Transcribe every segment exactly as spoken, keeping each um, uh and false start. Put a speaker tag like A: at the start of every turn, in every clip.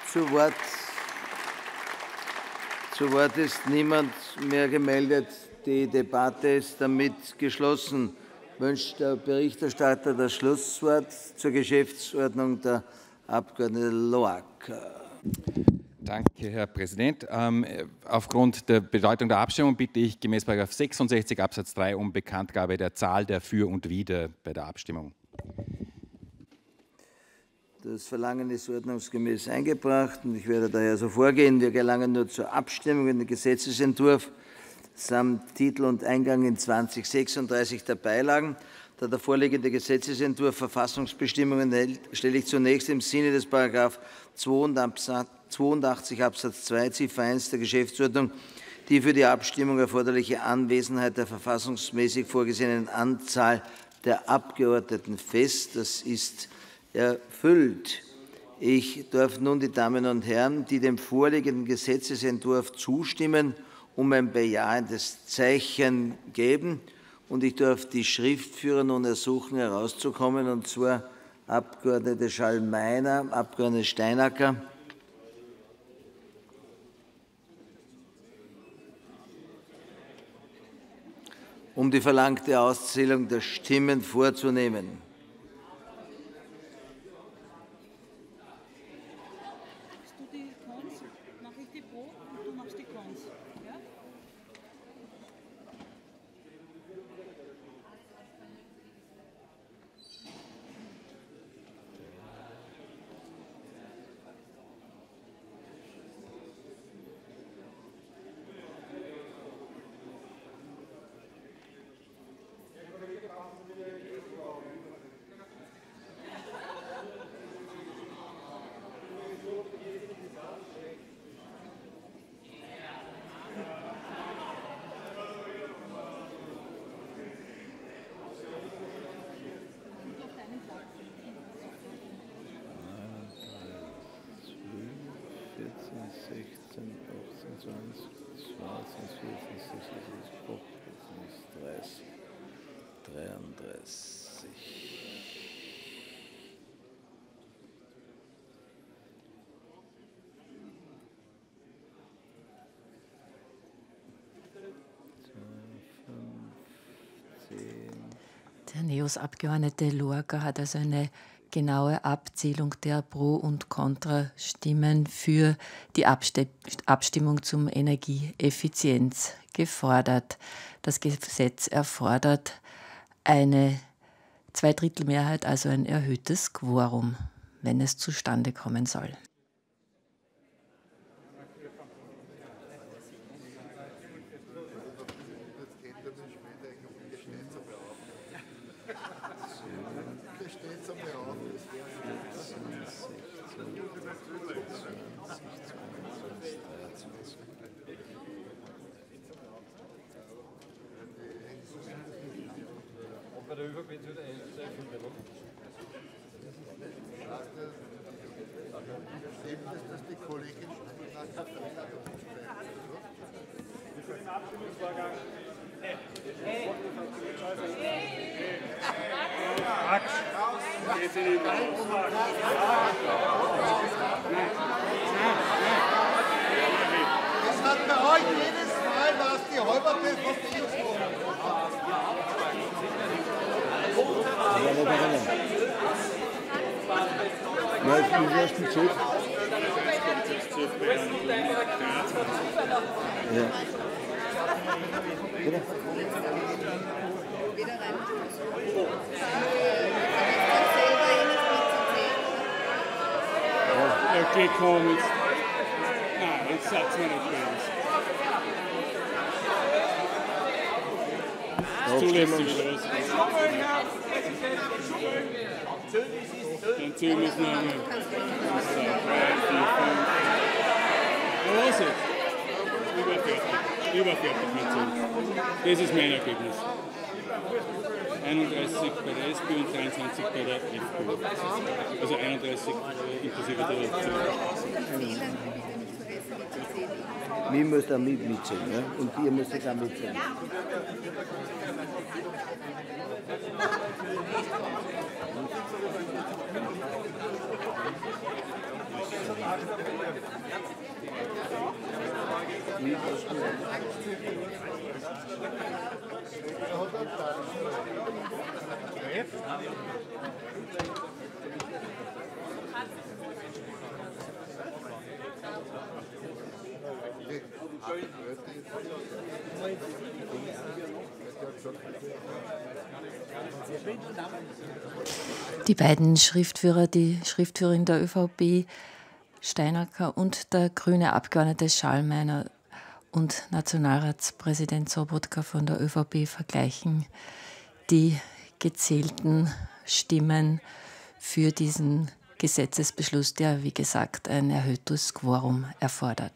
A: Zu Wort, zu Wort ist niemand mehr gemeldet. Die Debatte ist damit geschlossen. Wünscht der Berichterstatter das Schlusswort zur Geschäftsordnung, der Abg. Loacker.
B: Danke, Herr Präsident. Ähm, aufgrund der Bedeutung der Abstimmung bitte ich gemäß Paragraph sechsundsechzig Absatz drei um Bekanntgabe der Zahl der Für und Wider bei der Abstimmung.
A: Das Verlangen ist ordnungsgemäß eingebracht und ich werde daher so vorgehen. Wir gelangen nur zur Abstimmung über den Gesetzesentwurf samt Titel und Eingang in zwanzig sechsunddreißig der Beilagen. Da der vorliegende Gesetzesentwurf Verfassungsbestimmungen enthält, stelle ich zunächst im Sinne des Paragraph zweiundachtzig Absatz zwei Ziffer eins der Geschäftsordnung die für die Abstimmung erforderliche Anwesenheit der verfassungsmäßig vorgesehenen Anzahl der Abgeordneten fest. Das ist erfüllt. Ich darf nun die Damen und Herren, die dem vorliegenden Gesetzesentwurf zustimmen, um ein bejahendes Zeichen geben. Und ich darf die Schriftführer nun ersuchen, herauszukommen, und zwar Abgeordnete Schallmeiner, Abgeordnete Steinacker, um die verlangte Auszählung der Stimmen vorzunehmen. sechzehn, achtzehn, zwanzig, zweiundzwanzig, vierundzwanzig, dreißig, dreiunddreißig.
C: Der NEOS-Abgeordnete Loacker hat also eine genaue Abzählung der Pro- und Kontrastimmen für die Abstimmung zum Energieeffizienz gefordert. Das Gesetz erfordert eine Zweidrittelmehrheit, also ein erhöhtes Quorum, wenn es zustande kommen soll.
D: Das hat bei euch jedes Mal was die halbe von
A: Ja, ich bin erst im Zug. Ja. Bitte?
E: Okay, komm, jetzt. Nein, jetzt sag's mir nicht mehr. Das ist zulässig oder was? Dann zählen wir es noch einmal. drei, vier, fünf. Na was jetzt? Über fertig. Über fertig mit zehn. Das ist mein Ergebnis. einunddreißig bei der S P und dreiundzwanzig bei der F P. Also einunddreißig inklusive der Option.
A: Wir müssen da mit mitzählen, ne? Und ihr müsst da mitzählen. Ja.
C: Die beiden Schriftführer, die Schriftführerin der ÖVP, Steinacker, und der grüne Abgeordnete Schallmeiner und Nationalratspräsident Sobotka von der ÖVP vergleichen die gezählten Stimmen für diesen Gesetzesbeschluss, der, wie gesagt, ein erhöhtes Quorum erfordert.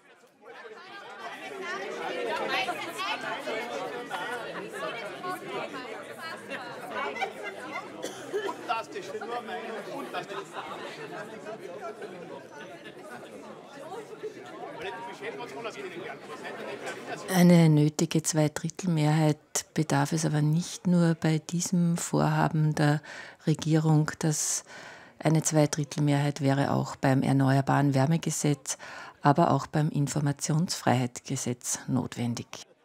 C: Eine nötige Zweidrittelmehrheit bedarf es aber nicht nur bei diesem Vorhaben der Regierung. Das eine Zweidrittelmehrheit wäre auch beim Erneuerbaren Wärmegesetz, aber auch beim Informationsfreiheitsgesetz notwendig.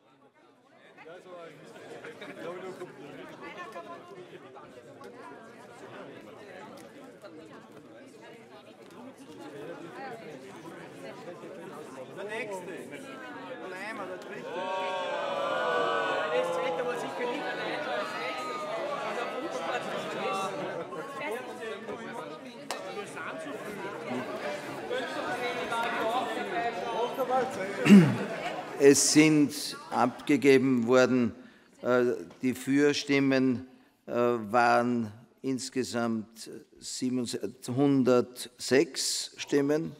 A: Es sind abgegeben worden, die Fürstimmen waren insgesamt hundertsechs Stimmen.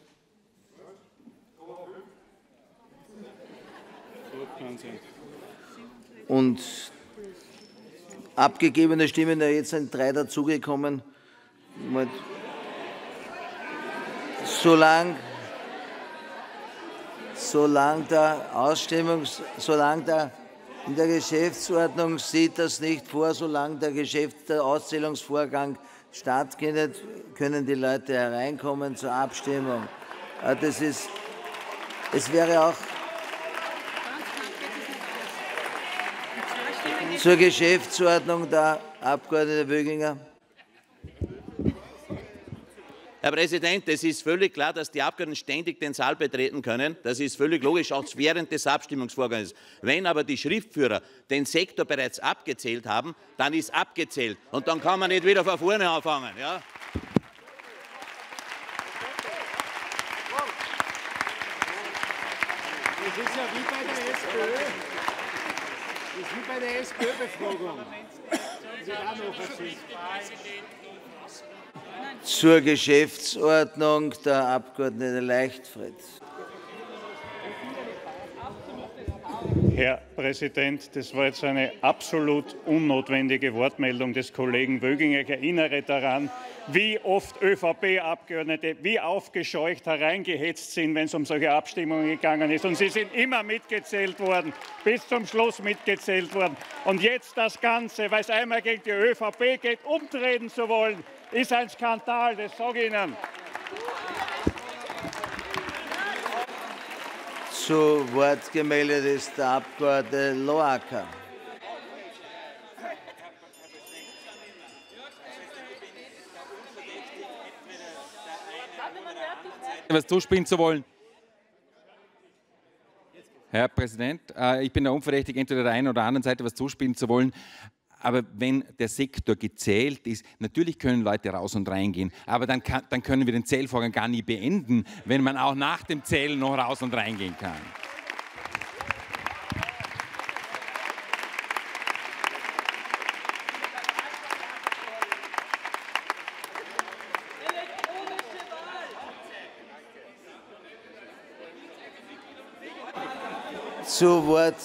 A: Und abgegebene Stimmen, ja, jetzt sind drei dazugekommen. Solange Solange der Ausstimmungs, solange der in der Geschäftsordnung sieht das nicht vor, solange der, Geschäft, der Auszählungsvorgang stattfindet, können die Leute hereinkommen zur Abstimmung. Das ist, es wäre auch zur Geschäftsordnung der Abgeordnete Wöginger.
F: Herr Präsident, es ist völlig klar, dass die Abgeordneten ständig den Saal betreten können. Das ist völlig logisch, auch während des Abstimmungsvorgangs. Wenn aber die Schriftführer den Sektor bereits abgezählt haben, dann ist abgezählt. Und dann kann man nicht wieder von vorne anfangen. Ja?
D: Das ist ja wie bei der SPÖ. Das ist wie bei der SPÖ-Befragung. Das wird auch noch erzählt.
A: Zur Geschäftsordnung der Abgeordnete Leichtfried.
G: Herr Präsident, das war jetzt eine absolut unnotwendige Wortmeldung des Kollegen Wöginger. Ich erinnere daran, wie oft ÖVP-Abgeordnete wie aufgescheucht hereingehetzt sind, wenn es um solche Abstimmungen gegangen ist. Und sie sind immer mitgezählt worden, bis zum Schluss mitgezählt worden. Und jetzt das Ganze, weil es einmal gegen die ÖVP geht, umtreten zu wollen, ist ein Skandal, das sage ich Ihnen.
A: Zu Wort gemeldet ist der Abgeordnete Loacker.
B: Was zuspielen zu wollen. Herr Präsident, ich bin da unverdächtig, entweder der einen oder anderen Seite was zuspielen zu wollen. Aber wenn der Sektor gezählt ist, natürlich können Leute raus und reingehen, aber dann, kann, dann können wir den Zählvorgang gar nie beenden, wenn man auch nach dem Zählen noch raus und reingehen kann.
A: Zu Wort,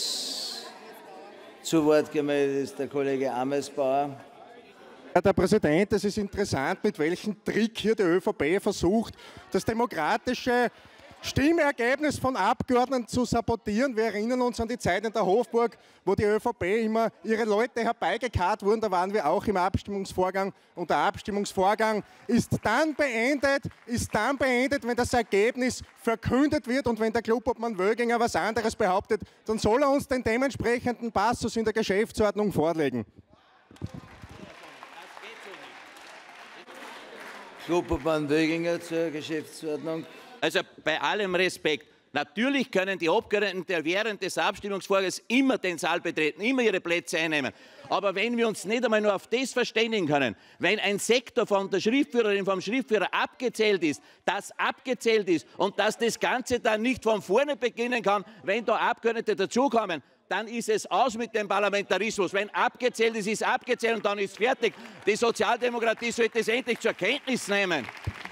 A: zu Wort gemeldet ist der Kollege Amesbauer.
H: Herr Präsident, es ist interessant, mit welchem Trick hier die ÖVP versucht, das demokratische Stimmergebnis von Abgeordneten zu sabotieren. Wir erinnern uns an die Zeit in der Hofburg, wo die ÖVP immer ihre Leute herbeigekarrt wurden. Da waren wir auch im Abstimmungsvorgang. Und der Abstimmungsvorgang ist dann beendet, ist dann beendet, wenn das Ergebnis verkündet wird. Und wenn der Klubobmann Wölginger was anderes behauptet, dann soll er uns den dementsprechenden Passus in der Geschäftsordnung vorlegen.
A: Klubobmann Wölginger zur Geschäftsordnung.
F: Also bei allem Respekt, natürlich können die Abgeordneten während des Abstimmungsvorgangs immer den Saal betreten, immer ihre Plätze einnehmen. Aber wenn wir uns nicht einmal nur auf das verständigen können, wenn ein Sektor von der Schriftführerin, vom Schriftführer abgezählt ist, das abgezählt ist und dass das Ganze dann nicht von vorne beginnen kann, wenn da Abgeordnete dazukommen, dann ist es aus mit dem Parlamentarismus. Wenn abgezählt ist, ist abgezählt und dann ist fertig. Die Sozialdemokratie sollte es endlich zur Kenntnis nehmen.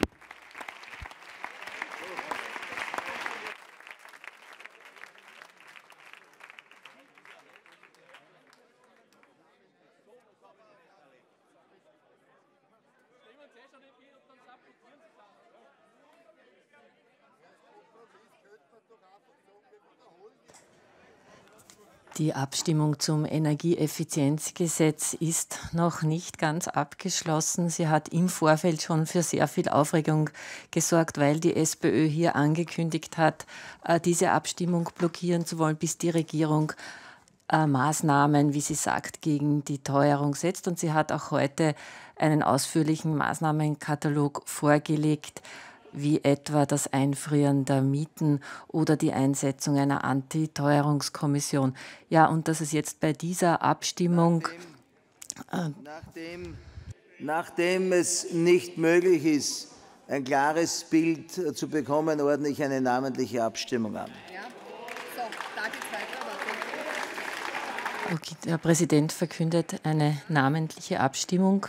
C: Die Abstimmung zum Energieeffizienzgesetz ist noch nicht ganz abgeschlossen. Sie hat im Vorfeld schon für sehr viel Aufregung gesorgt, weil die SPÖ hier angekündigt hat, diese Abstimmung blockieren zu wollen, bis die Regierung Maßnahmen, wie sie sagt, gegen die Teuerung setzt. Und sie hat auch heute einen ausführlichen Maßnahmenkatalog vorgelegt, wie etwa das Einfrieren der Mieten oder die Einsetzung einer Antiteuerungskommission. Ja, und dass es jetzt bei dieser Abstimmung...
A: Nachdem, nachdem, nachdem es nicht möglich ist, ein klares Bild zu bekommen, ordne ich eine namentliche Abstimmung an.
I: Ja. So, da geht's weiter.
C: Okay, der Präsident verkündet eine namentliche Abstimmung.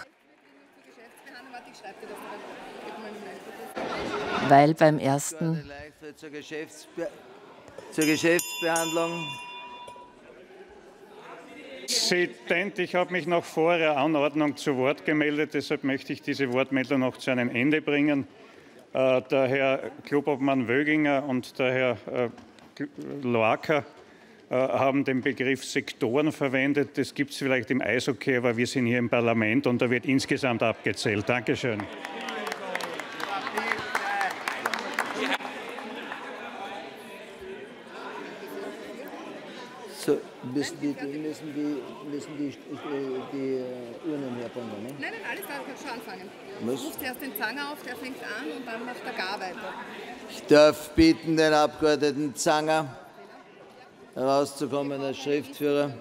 C: Weil beim ersten...
A: Zur, Geschäftsbe zur Geschäftsbehandlung.
G: Präsident, ich habe mich noch vor der Anordnung zu Wort gemeldet, deshalb möchte ich diese Wortmeldung noch zu einem Ende bringen. Äh, der Herr Klubobmann Wölginger und der Herr äh, Loacker äh, haben den Begriff Sektoren verwendet. Das gibt es vielleicht im Eishockey, aber wir sind hier im Parlament und da wird insgesamt abgezählt. Dankeschön.
A: So, müssen die, müssen die, müssen die, die Urnen herbringen? Ne?
I: Nein, nein, alles klar, ich kann schon anfangen.
A: Was?
I: Du rufst erst den Zanger auf, der fängt an und dann macht der Gar weiter.
A: Ich darf bitten, den Abgeordneten Zanger herauszukommen als Schriftführer.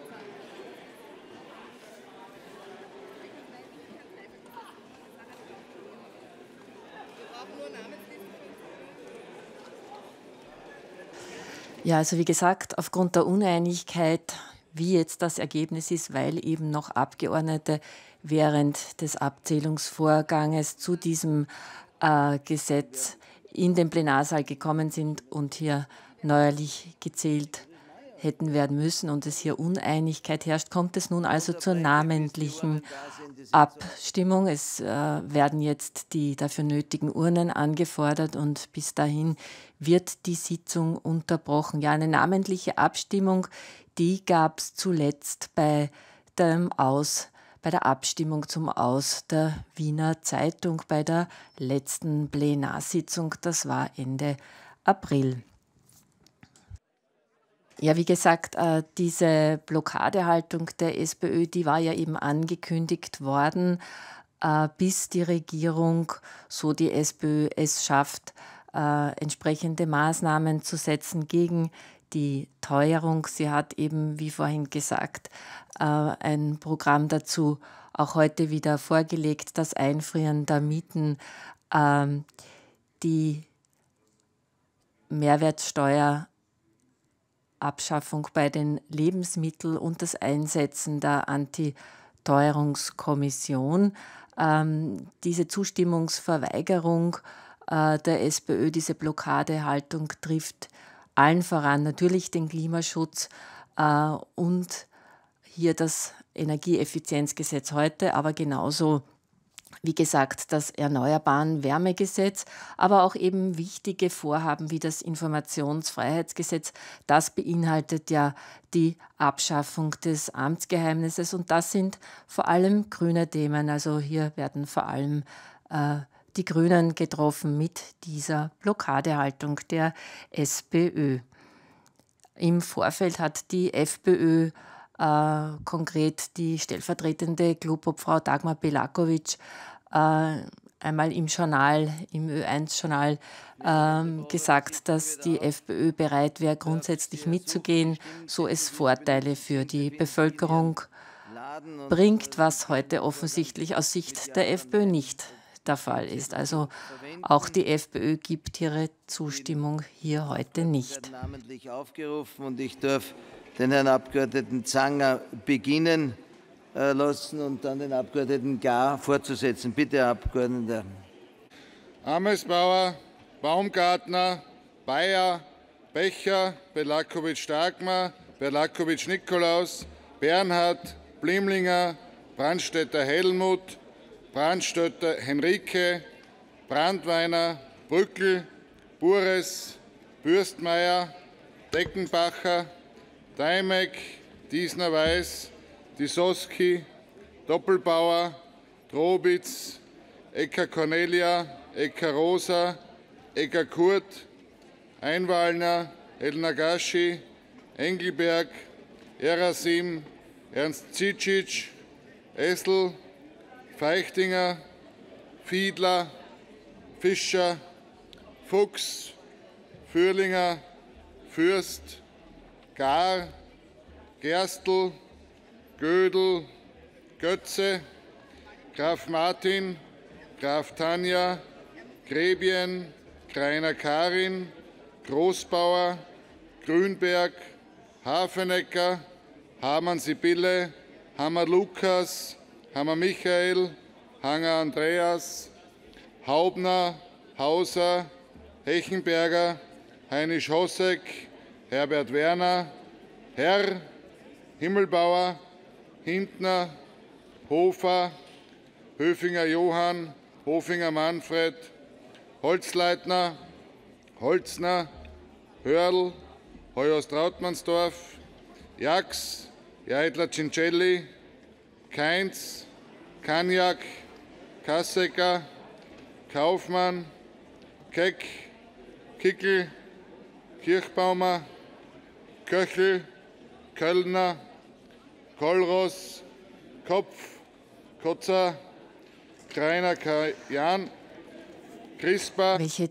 C: Ja, also wie gesagt, aufgrund der Uneinigkeit, wie jetzt das Ergebnis ist, weil eben noch Abgeordnete während des Abzählungsvorganges zu diesem äh, Gesetz in den Plenarsaal gekommen sind und hier neuerlich gezählt hätten werden müssen und es hier Uneinigkeit herrscht, kommt es nun also zur namentlichen Abstimmung. Es äh, werden jetzt die dafür nötigen Urnen angefordert und bis dahin wird die Sitzung unterbrochen. Ja, eine namentliche Abstimmung, die gab es zuletzt bei dem Aus, bei der Abstimmung zum Aus der Wiener Zeitung bei der letzten Plenarsitzung. Das war Ende April. Ja, wie gesagt, äh, diese Blockadehaltung der SPÖ, die war ja eben angekündigt worden, äh, bis die Regierung, so die SPÖ es schafft, äh, entsprechende Maßnahmen zu setzen gegen die Teuerung. Sie hat eben, wie vorhin gesagt, äh, ein Programm dazu auch heute wieder vorgelegt, das Einfrieren der Mieten, äh, die Mehrwertsteuer Abschaffung bei den Lebensmitteln und das Einsetzen der Antiteuerungskommission. Ähm, diese Zustimmungsverweigerung äh, der SPÖ, diese Blockadehaltung trifft allen voran natürlich den Klimaschutz äh, und hier das Energieeffizienzgesetz heute, aber genauso Wie gesagt, das Erneuerbaren Wärmegesetz, aber auch eben wichtige Vorhaben wie das Informationsfreiheitsgesetz. Das beinhaltet ja die Abschaffung des Amtsgeheimnisses und das sind vor allem grüne Themen. Also hier werden vor allem äh, die Grünen getroffen mit dieser Blockadehaltung der SPÖ. Im Vorfeld hat die FPÖ äh, konkret die stellvertretende Klubobfrau Dagmar Belakovic äh, einmal im Journal, im Ö eins Journal äh, gesagt, dass die FPÖ bereit wäre, grundsätzlich mitzugehen, so es Vorteile für die Bevölkerung bringt, was heute offensichtlich aus Sicht der FPÖ nicht der Fall ist. Also auch die FPÖ gibt ihre Zustimmung hier heute nicht.
A: Namentlich aufgerufen und ich darf den Herrn Abgeordneten Zanger beginnen äh, lassen und dann den Abgeordneten Gar fortzusetzen. Bitte, Herr Abgeordneter.
J: Amesbauer, Baumgartner, Bayer, Becher, Belakovic-Dagmar, Belakovic-Nikolaus, Bernhard, Blimlinger, Brandstätter Helmut, Brandstätter Henrike, Brandweiner, Brückl, Bures, Bürstmeier, Deckenbacher, Daimek, Diesner-Weiß, Disoski, Doppelbauer, Drobitz, Ecker Cornelia, Ecker Rosa, Ecker Kurt, Einwallner, Elnagashi, Engelberg, Erasim, Ernst Zicic, Essel, Feichtinger, Fiedler, Fischer, Fuchs, Fürlinger, Fürst, Gar, Gerstl, Gödel, Götze, Graf Martin, Graf Tanja, Grebien, Greiner Karin, Großbauer, Grünberg, Hafenecker, Hamann Sibylle, Hammer Lukas, Hammer Michael, Hanger Andreas, Haubner, Hauser, Hechenberger, Heinisch Hossek, Herbert Werner, Herr, Himmelbauer, Hintner, Hofer, Höfinger Johann, Hofinger Manfred, Holzleitner, Holzner, Hörl, Heuers Trautmannsdorf, Jax, Jaidler Cincelli, Kainz, Kaniak, Kassecker, Kaufmann, Keck, Kickel, Kirchbaumer, Köchel, Köllner, Kollross, Kopf, Kotzer, Greiner Jan, Crisper.
C: Welche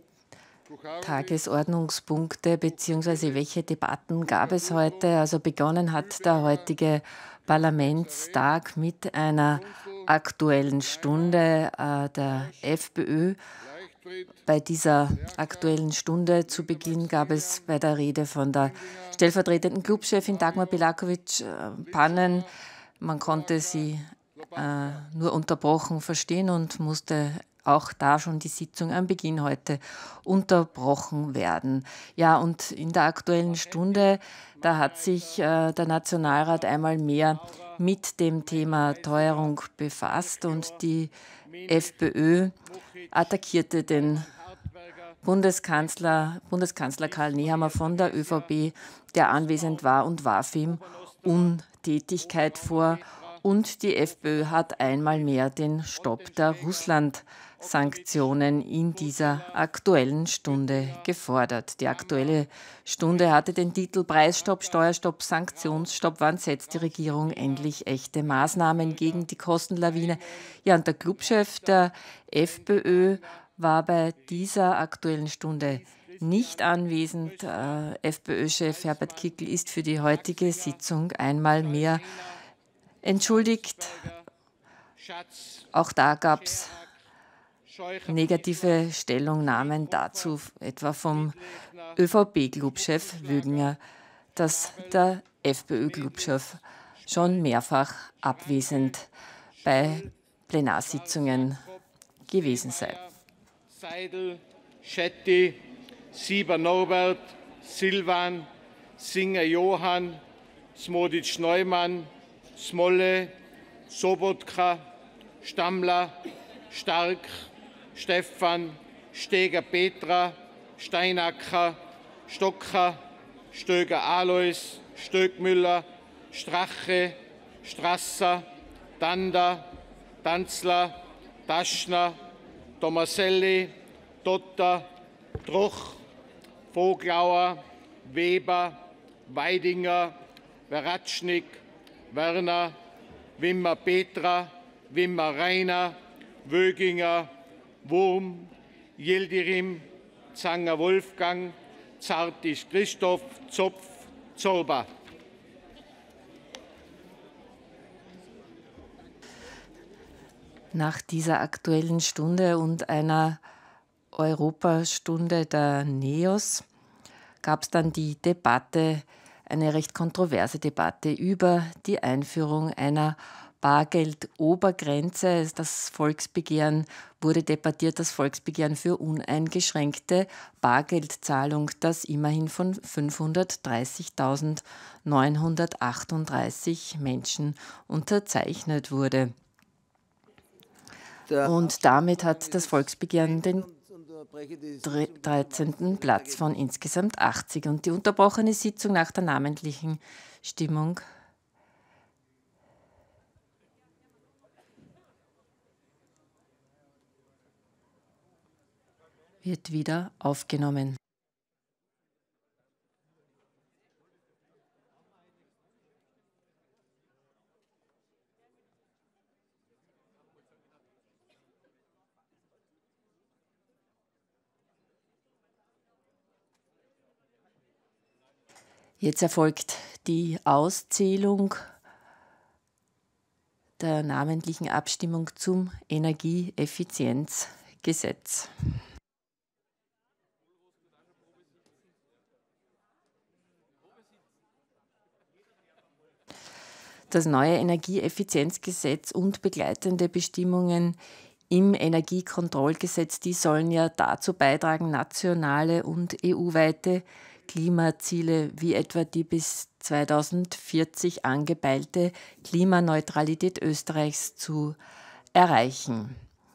C: Tagesordnungspunkte bzw. welche Debatten gab es heute? Also begonnen hat der heutige Parlamentstag mit einer Aktuellen Stunde äh, der FPÖ. Bei dieser Aktuellen Stunde zu Beginn gab es bei der Rede von der stellvertretenden Clubchefin Dagmar Belakovic äh, Pannen. Man konnte sie äh, nur unterbrochen verstehen und musste auch da schon die Sitzung am Beginn heute unterbrochen werden. Ja, und in der Aktuellen Stunde, da hat sich äh, der Nationalrat einmal mehr mit dem Thema Teuerung befasst und die FPÖ attackierte den Bundeskanzler, Bundeskanzler Karl Nehammer von der ÖVP, der anwesend war, und warf ihm Untätigkeit vor. Und die FPÖ hat einmal mehr den Stopp der Russland-Sanktionen in dieser Aktuellen Stunde gefordert. Die Aktuelle Stunde hatte den Titel Preisstopp, Steuerstopp, Sanktionsstopp. Wann setzt die Regierung endlich echte Maßnahmen gegen die Kostenlawine? Ja, und der Clubchef der FPÖ war bei dieser Aktuellen Stunde nicht anwesend. Äh, FPÖ-Chef Herbert Kickl ist für die heutige Sitzung einmal mehr entschuldigt. Auch da gab es negative Stellungnahmen dazu, etwa vom ÖVP-Clubchef Wöginger, dass der FPÖ-Clubchef schon mehrfach abwesend bei Plenarsitzungen gewesen sei.
D: Seidel, Schetti, Sieber Norbert, Silvan, Singer Johann, Smodic Neumann, Smolle, Sobotka, Stammler, Stark, Stefan, Steger Petra, Steinacker, Stocker, Stöger Alois, Stöckmüller, Strache, Strasser, Danda, Tanzler, Taschner, Tomaselli, Dotter, Troch, Voglauer, Weber, Weidinger, Veratschnik, Werner, Wimmer Petra, Wimmer Rainer, Wöginger, Wurm, Yildirim, Zanger Wolfgang, Zartisch Christoph, Zopf, Zorba.
C: Nach dieser Aktuellen Stunde und einer Europastunde der NEOS gab es dann die Debatte, eine recht kontroverse Debatte über die Einführung einer Bargeldobergrenze. Das Volksbegehren wurde debattiert, das Volksbegehren für uneingeschränkte Bargeldzahlung, das immerhin von fünfhundertdreißigtausendneunhundertachtunddreißig Menschen unterzeichnet wurde. Und damit hat das Volksbegehren den dreizehnten Platz von insgesamt achtzig. Und die unterbrochene Sitzung nach der namentlichen Stimmung wird wieder aufgenommen. Jetzt erfolgt die Auszählung der namentlichen Abstimmung zum Energieeffizienzgesetz. Das neue Energieeffizienzgesetz und begleitende Bestimmungen im Energiekontrollgesetz, die sollen ja dazu beitragen, nationale und E U-weite Klimaziele wie etwa die bis zweitausendvierzig angepeilte Klimaneutralität Österreichs zu erreichen.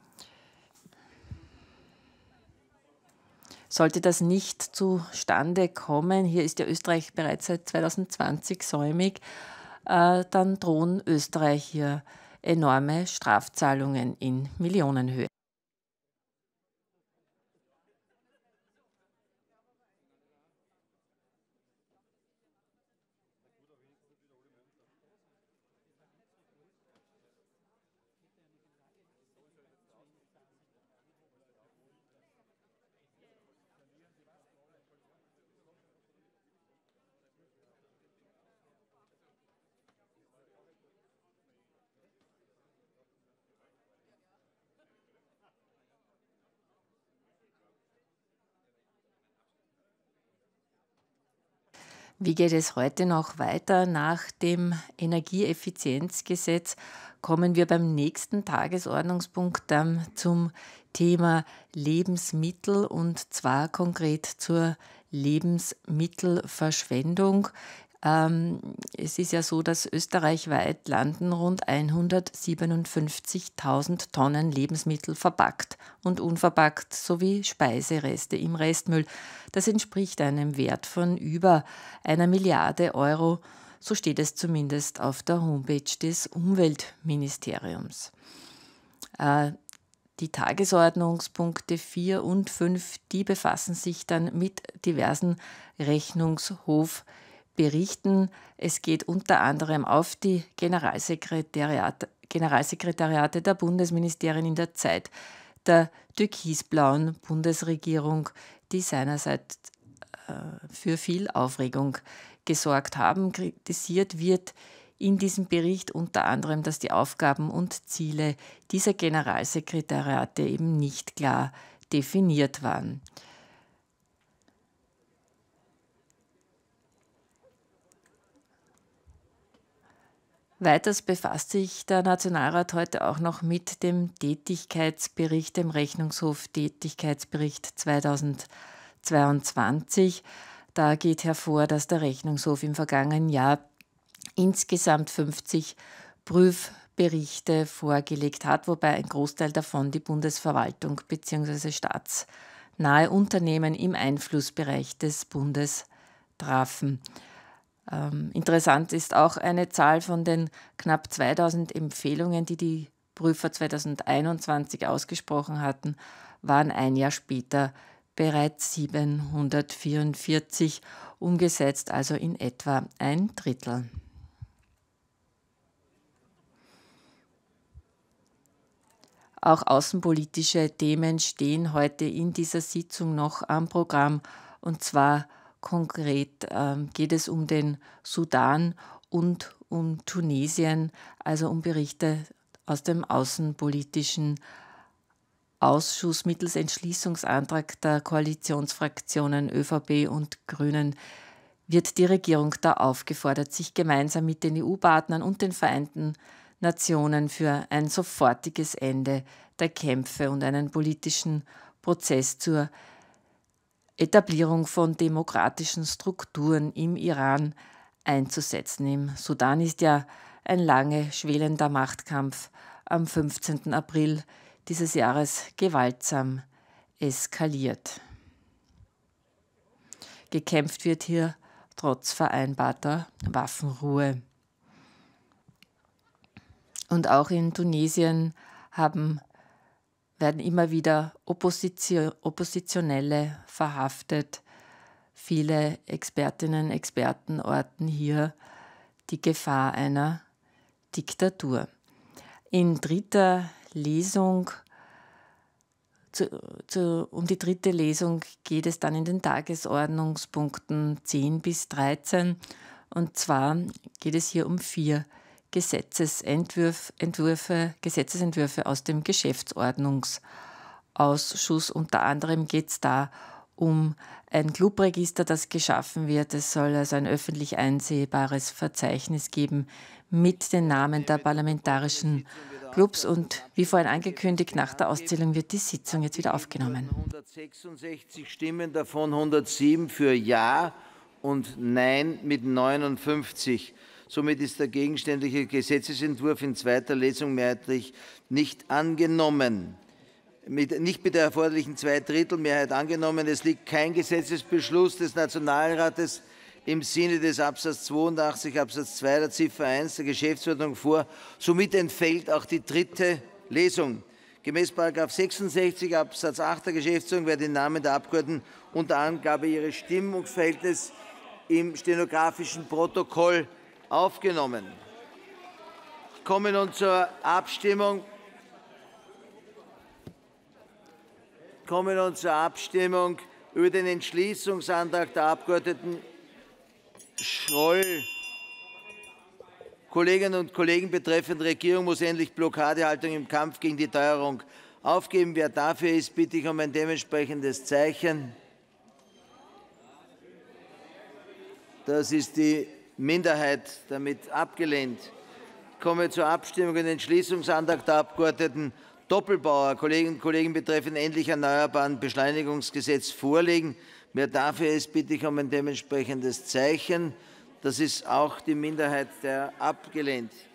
C: Sollte das nicht zustande kommen, hier ist ja Österreich bereits seit zweitausendzwanzig säumig, äh, dann drohen Österreich hier enorme Strafzahlungen in Millionenhöhe. Wie geht es heute noch weiter? Nach dem Energieeffizienzgesetz kommen wir beim nächsten Tagesordnungspunkt dann zum Thema Lebensmittel, und zwar konkret zur Lebensmittelverschwendung. Ähm, es ist ja so, dass österreichweit landen rund hundertsiebenundfünfzigtausend Tonnen Lebensmittel verpackt und unverpackt sowie Speisereste im Restmüll. Das entspricht einem Wert von über einer Milliarde Euro. So steht es zumindest auf der Homepage des Umweltministeriums. Äh, die Tagesordnungspunkte vier und fünf, die befassen sich dann mit diversen Rechnungshof- berichten. Es geht unter anderem auf die Generalsekretariate, Generalsekretariate der Bundesministerien in der Zeit der türkisblauen Bundesregierung, die seinerseits äh, für viel Aufregung gesorgt haben. Kritisiert wird in diesem Bericht unter anderem, dass die Aufgaben und Ziele dieser Generalsekretariate eben nicht klar definiert waren. Weiters befasst sich der Nationalrat heute auch noch mit dem Tätigkeitsbericht, dem Rechnungshof Tätigkeitsbericht zweitausendzweiundzwanzig. Da geht hervor, dass der Rechnungshof im vergangenen Jahr insgesamt fünfzig Prüf- Berichte vorgelegt hat, wobei ein Großteil davon die Bundesverwaltung bzw. staatsnahe Unternehmen im Einflussbereich des Bundes trafen. Ähm, interessant ist auch eine Zahl von den knapp zweitausend Empfehlungen, die die Prüfer zweitausendeinundzwanzig ausgesprochen hatten, waren ein Jahr später bereits siebenhundertvierundvierzig, umgesetzt also in etwa ein Drittel. Auch außenpolitische Themen stehen heute in dieser Sitzung noch am Programm. Und zwar konkret ähm, geht es um den Sudan und um Tunesien, also um Berichte aus dem Außenpolitischen Ausschuss mittels Entschließungsantrag der Koalitionsfraktionen ÖVP und Grünen wird die Regierung da aufgefordert, sich gemeinsam mit den E U-Partnern und den Vereinten Nationen für ein sofortiges Ende der Kämpfe und einen politischen Prozess zur Etablierung von demokratischen Strukturen im Iran einzusetzen. Im Sudan ist ja ein lange schwelender Machtkampf am fünfzehnten April dieses Jahres gewaltsam eskaliert. Gekämpft wird hier trotz vereinbarter Waffenruhe. Und auch in Tunesien haben, werden immer wieder Opposition, Oppositionelle verhaftet. Viele Expertinnen und Experten orten hier die Gefahr einer Diktatur. In dritter Lesung, zu, zu, um die dritte Lesung geht es dann in den Tagesordnungspunkten zehn bis dreizehn. Und zwar geht es hier um vier Gesetzesentwürfe, Entwürfe, Gesetzesentwürfe aus dem Geschäftsordnungsausschuss. Unter anderem geht es da um ein Clubregister, das geschaffen wird. Es soll also ein öffentlich einsehbares Verzeichnis geben mit den Namen der parlamentarischen Clubs. Und wie vorhin angekündigt, nach der Auszählung wird die Sitzung jetzt wieder aufgenommen.
A: hundertsechsundsechzig Stimmen, davon hundertsieben für Ja und Nein mit neunundfünfzig. Somit ist der gegenständliche Gesetzesentwurf in zweiter Lesung mehrheitlich nicht angenommen. Mit, nicht mit der erforderlichen Zweidrittelmehrheit angenommen. Es liegt kein Gesetzesbeschluss des Nationalrates im Sinne des Absatz zweiundachtzig Absatz zwei der Ziffer eins der Geschäftsordnung vor. Somit entfällt auch die dritte Lesung. Gemäß § sechsundsechzig Absatz acht der Geschäftsordnung werden im Namen der Abgeordneten unter Angabe ihres Stimmungsverhältnisses im stenografischen Protokoll aufgenommen. Ich komme nun zur Abstimmung. Ich komme nun zur Abstimmung über den Entschließungsantrag der Abgeordneten Schroll. Kolleginnen und Kollegen, betreffend Regierung muss endlich Blockadehaltung im Kampf gegen die Teuerung aufgeben. Wer dafür ist, bitte ich um ein dementsprechendes Zeichen. Das ist die Minderheit, damit abgelehnt. Ich komme zur Abstimmung über den Entschließungsantrag der Abgeordneten Doppelbauer. Kolleginnen und Kollegen, betreffend endlich Erneuerbaren Beschleunigungsgesetz vorlegen. Wer dafür ist, bitte ich um ein dementsprechendes Zeichen. Das ist auch die Minderheit der abgelehnt.